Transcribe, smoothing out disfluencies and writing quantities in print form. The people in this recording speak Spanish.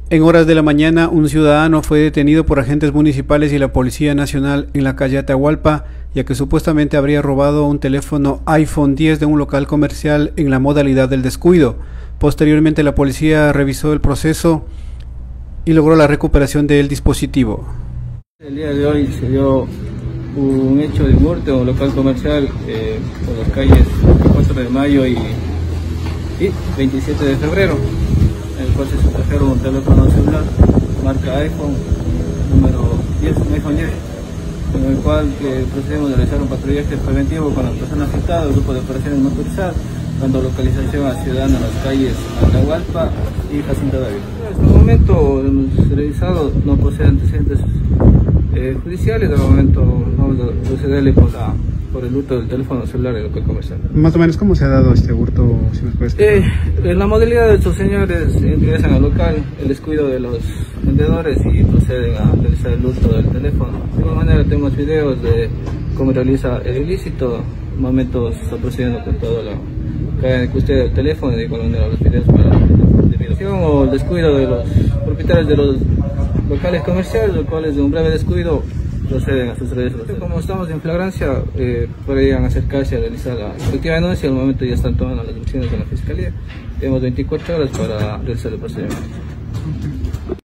En horas de la mañana, un ciudadano fue detenido por agentes municipales y la Policía Nacional en la calle Atahualpa, ya que supuestamente habría robado un teléfono iPhone 10 de un local comercial en la modalidad del descuido. Posteriormente, la policía revisó el proceso y logró la recuperación del dispositivo. El día de hoy se dio un hecho de muerte en un local comercial por las calles 4 de mayo y 27 de febrero, en el cual se sustrajeron un teléfono celular marca iPhone número 10, un iPhone 10, en el cual procedemos a realizar un patrullaje preventivo con las personas afectadas, grupo de operaciones motorizadas, dando localización a ciudadanos en las calles Atahualpa y Jacinto Dávila. En este momento hemos revisado, no posee antecedentes judiciales. De momento vamos a procederle por el hurto del teléfono celular del local comercial. Más o menos, ¿cómo se ha dado este hurto? Si nos puedes en la modalidad de estos señores ingresan al local, el descuido de los vendedores y proceden a realizar el hurto del teléfono. De igual manera tenemos videos de cómo realiza el ilícito. En momentos está procediendo con toda la cadena de custodia del teléfono y de igual manera los videos para la debilación o el descuido de los propietarios de los locales comerciales, los cuales de un breve descuido proceden a sus redes. Como estamos en flagrancia, podrían acercarse a realizar la respectiva denuncia. En el momento ya están tomando las decisiones de la Fiscalía. Tenemos 24 horas para realizar el procedimiento.